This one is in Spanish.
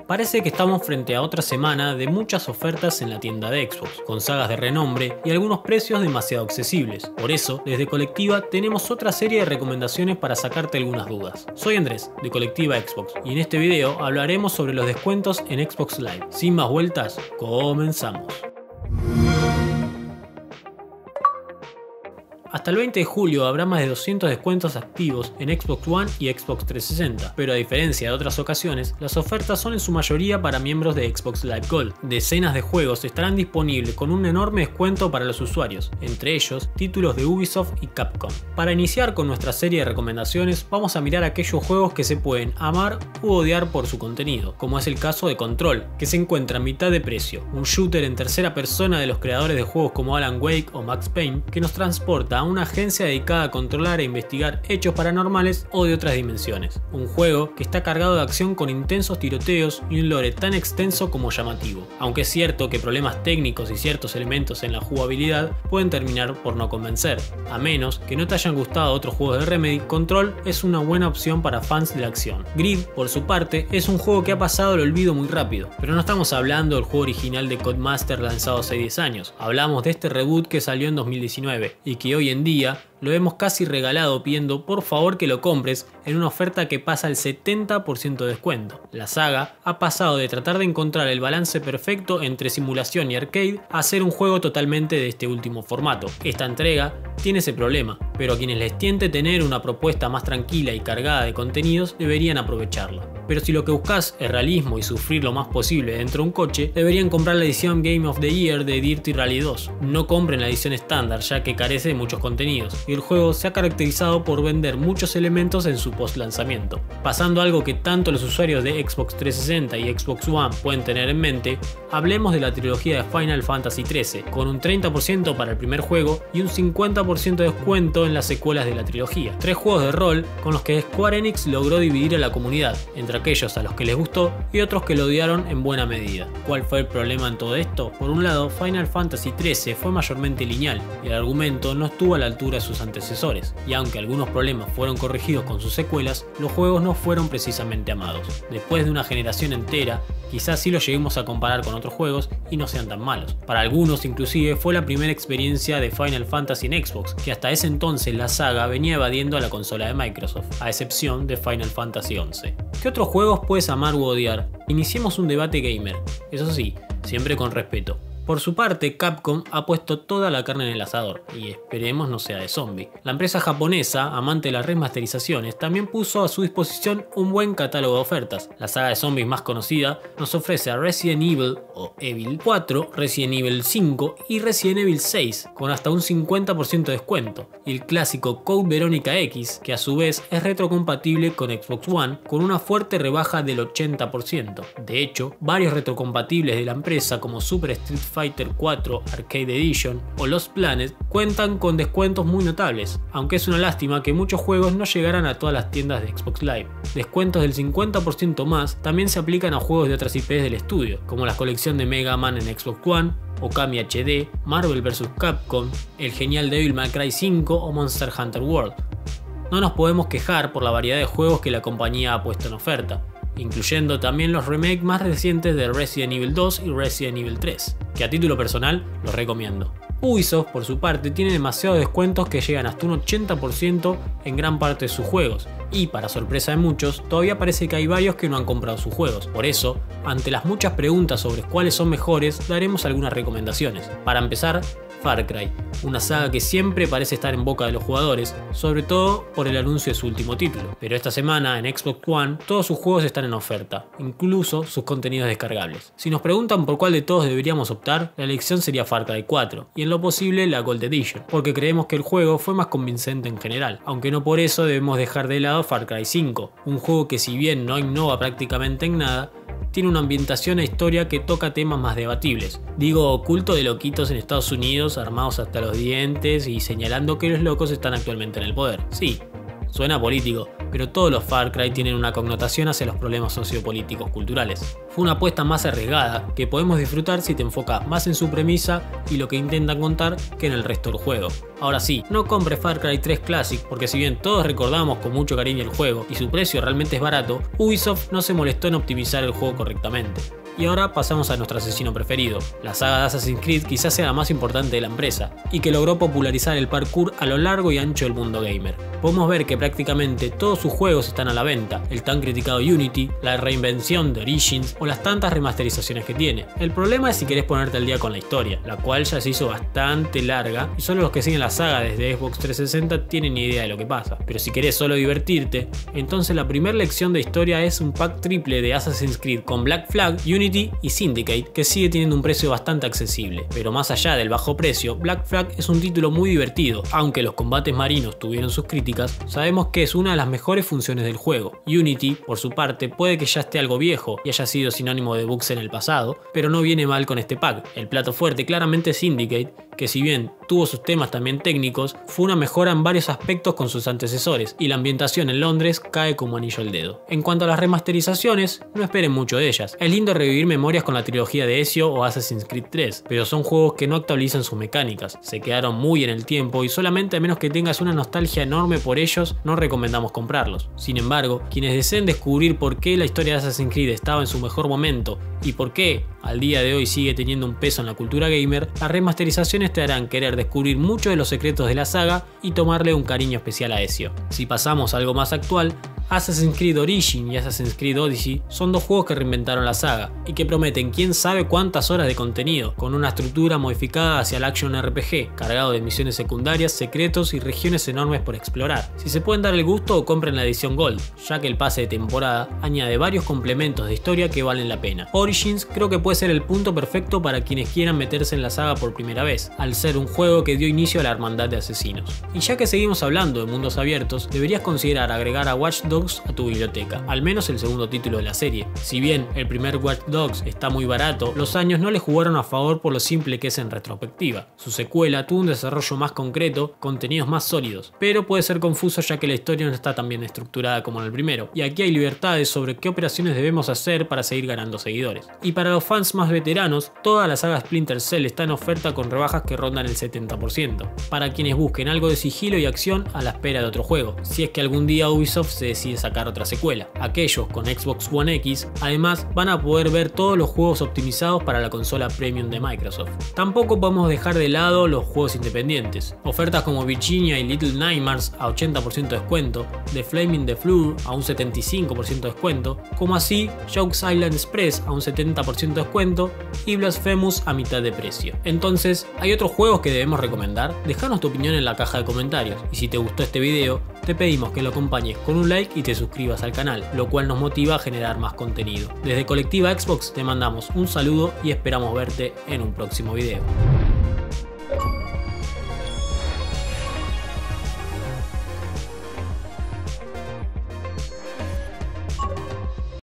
Parece que estamos frente a otra semana de muchas ofertas en la tienda de Xbox, con sagas de renombre y algunos precios demasiado accesibles. Por eso, desde Colectiva tenemos otra serie de recomendaciones para sacarte algunas dudas. Soy Andrés, de Colectiva Xbox, y en este video hablaremos sobre los descuentos en Xbox Live. Sin más vueltas, comenzamos. Hasta el 20 de julio habrá más de 200 descuentos activos en Xbox One y Xbox 360, pero a diferencia de otras ocasiones, las ofertas son en su mayoría para miembros de Xbox Live Gold. Decenas de juegos estarán disponibles con un enorme descuento para los usuarios, entre ellos títulos de Ubisoft y Capcom. Para iniciar con nuestra serie de recomendaciones, vamos a mirar aquellos juegos que se pueden amar u odiar por su contenido, como es el caso de Control, que se encuentra a mitad de precio, un shooter en tercera persona de los creadores de juegos como Alan Wake o Max Payne, que nos transporta a una agencia dedicada a controlar e investigar hechos paranormales o de otras dimensiones. Un juego que está cargado de acción con intensos tiroteos y un lore tan extenso como llamativo. Aunque es cierto que problemas técnicos y ciertos elementos en la jugabilidad pueden terminar por no convencer. A menos que no te hayan gustado otros juegos de Remedy, Control es una buena opción para fans de la acción. Grid, por su parte, es un juego que ha pasado al olvido muy rápido, pero no estamos hablando del juego original de Codemaster lanzado hace 10 años. Hablamos de este reboot que salió en 2019 y que hoy en día lo hemos casi regalado pidiendo por favor que lo compres en una oferta que pasa al 70% de descuento. La saga ha pasado de tratar de encontrar el balance perfecto entre simulación y arcade a ser un juego totalmente de este último formato. Esta entrega tiene ese problema, pero a quienes les tiente tener una propuesta más tranquila y cargada de contenidos deberían aprovecharla. Pero si lo que buscas es realismo y sufrir lo más posible dentro de un coche, deberían comprar la edición Game of the Year de Dirty Rally 2. No compren la edición estándar, ya que carece de muchos contenidos, y el juego se ha caracterizado por vender muchos elementos en su post lanzamiento. Pasando a algo que tanto los usuarios de Xbox 360 y Xbox One pueden tener en mente, hablemos de la trilogía de Final Fantasy XIII, con un 30% para el primer juego y un 50% de descuento en las secuelas de la trilogía. 3 juegos de rol con los que Square Enix logró dividir a la comunidad, entre aquellos a los que les gustó y otros que lo odiaron en buena medida. ¿Cuál fue el problema en todo esto? Por un lado, Final Fantasy XIII fue mayormente lineal y el argumento no estuvo a la altura de sus antecesores, y aunque algunos problemas fueron corregidos con sus secuelas, los juegos no fueron precisamente amados. Después de una generación entera, quizás sí los lleguemos a comparar con otros juegos y no sean tan malos. Para algunos inclusive fue la primera experiencia de Final Fantasy en Xbox, que hasta ese entonces la saga venía evadiendo a la consola de Microsoft, a excepción de Final Fantasy XI. ¿Qué otros juegos puedes amar u odiar? Iniciemos un debate gamer, eso sí, siempre con respeto. Por su parte, Capcom ha puesto toda la carne en el asador, y esperemos no sea de zombie. La empresa japonesa, amante de las remasterizaciones, también puso a su disposición un buen catálogo de ofertas. La saga de zombies más conocida nos ofrece a Resident Evil o Evil 4, Resident Evil 5 y Resident Evil 6, con hasta un 50% de descuento, y el clásico Code Veronica X, que a su vez es retrocompatible con Xbox One, con una fuerte rebaja del 80%. De hecho, varios retrocompatibles de la empresa como Super Street Fighter 4 Arcade Edition o Lost Planet cuentan con descuentos muy notables, aunque es una lástima que muchos juegos no llegaran a todas las tiendas de Xbox Live. Descuentos del 50% más también se aplican a juegos de otras IPs del estudio, como la colección de Mega Man en Xbox One, Okami HD, Marvel vs. Capcom, el genial Devil May Cry 5 o Monster Hunter World. No nos podemos quejar por la variedad de juegos que la compañía ha puesto en oferta, incluyendo también los remakes más recientes de Resident Evil 2 y Resident Evil 3, que a título personal los recomiendo. Ubisoft, por su parte, tiene demasiados descuentos que llegan hasta un 80% en gran parte de sus juegos, y para sorpresa de muchos, todavía parece que hay varios que no han comprado sus juegos. Por eso, ante las muchas preguntas sobre cuáles son mejores, daremos algunas recomendaciones. Para empezar, Far Cry, una saga que siempre parece estar en boca de los jugadores, sobre todo por el anuncio de su último título. Pero esta semana en Xbox One todos sus juegos están en oferta, incluso sus contenidos descargables. Si nos preguntan por cuál de todos deberíamos optar, la elección sería Far Cry 4, y en lo posible la Gold Edition, porque creemos que el juego fue más convincente en general, aunque no por eso debemos dejar de lado Far Cry 5, un juego que si bien no innova prácticamente en nada, tiene una ambientación e historia que toca temas más debatibles. Digo, culto de loquitos en Estados Unidos armados hasta los dientes y señalando que los locos están actualmente en el poder. Sí, suena político, pero todos los Far Cry tienen una connotación hacia los problemas sociopolíticos culturales. Fue una apuesta más arriesgada que podemos disfrutar si te enfocas más en su premisa y lo que intentan contar que en el resto del juego. Ahora sí, no compres Far Cry 3 Classic porque si bien todos recordamos con mucho cariño el juego y su precio realmente es barato, Ubisoft no se molestó en optimizar el juego correctamente. Y ahora pasamos a nuestro asesino preferido. La saga de Assassin's Creed quizás sea la más importante de la empresa y que logró popularizar el parkour a lo largo y ancho del mundo gamer. Podemos ver que prácticamente todos sus juegos están a la venta, el tan criticado Unity, la reinvención de Origins o las tantas remasterizaciones que tiene. El problema es si querés ponerte al día con la historia, la cual ya se hizo bastante larga y solo los que siguen la saga desde Xbox 360 tienen ni idea de lo que pasa. Pero si querés solo divertirte, entonces la primera lección de historia es un pack triple de Assassin's Creed con Black Flag, Unity y Syndicate, que sigue teniendo un precio bastante accesible. Pero más allá del bajo precio, Black Flag es un título muy divertido, aunque los combates marinos tuvieron sus críticas, sabemos que es una de las mejores funciones del juego. Unity, por su parte, puede que ya esté algo viejo y haya sido sinónimo de bugs en el pasado, pero no viene mal con este pack. El plato fuerte claramente es Syndicate, que si bien tuvo sus temas también técnicos, fue una mejora en varios aspectos con sus antecesores, y la ambientación en Londres cae como anillo al dedo. En cuanto a las remasterizaciones, no esperen mucho de ellas. Es lindo revivir memorias con la trilogía de Ezio o Assassin's Creed 3, pero son juegos que no actualizan sus mecánicas, se quedaron muy en el tiempo y solamente a menos que tengas una nostalgia enorme por ellos, no recomendamos comprarlos. Sin embargo, quienes deseen descubrir por qué la historia de Assassin's Creed estaba en su mejor momento y por qué al día de hoy sigue teniendo un peso en la cultura gamer, las remasterizaciones te harán querer descubrir muchos de los secretos de la saga y tomarle un cariño especial a Ezio. Si pasamos a algo más actual, Assassin's Creed Origins y Assassin's Creed Odyssey son dos juegos que reinventaron la saga y que prometen quién sabe cuántas horas de contenido, con una estructura modificada hacia el action RPG, cargado de misiones secundarias, secretos y regiones enormes por explorar. Si se pueden dar el gusto, compren la edición Gold, ya que el pase de temporada añade varios complementos de historia que valen la pena. Origins creo que puede ser el punto perfecto para quienes quieran meterse en la saga por primera vez, al ser un juego que dio inicio a la hermandad de asesinos. Y ya que seguimos hablando de mundos abiertos, deberías considerar agregar a Watch Dogs a tu biblioteca, al menos el segundo título de la serie. Si bien el primer Watch Dogs está muy barato, los años no le jugaron a favor por lo simple que es en retrospectiva. Su secuela tuvo un desarrollo más concreto, contenidos más sólidos, pero puede ser confuso ya que la historia no está tan bien estructurada como en el primero, y aquí hay libertades sobre qué operaciones debemos hacer para seguir ganando seguidores. Y para los fans más veteranos, toda la saga Splinter Cell está en oferta con rebajas que rondan el 70%, para quienes busquen algo de sigilo y acción a la espera de otro juego, si es que algún día Ubisoft se decide sacar otra secuela. Aquellos con Xbox One X además van a poder ver todos los juegos optimizados para la consola premium de Microsoft. Tampoco podemos dejar de lado los juegos independientes. Ofertas como Virginia y Little Nightmares a 80% de descuento, The Flaming the Floor a un 75% de descuento, como así Jokes Island Express a un 70% de descuento y Blasphemous a mitad de precio. Entonces, ¿hay otros juegos que debemos recomendar? Dejanos tu opinión en la caja de comentarios y si te gustó este video, te pedimos que lo acompañes con un like y te suscribas al canal, lo cual nos motiva a generar más contenido. Desde Colectiva Xbox te mandamos un saludo y esperamos verte en un próximo video.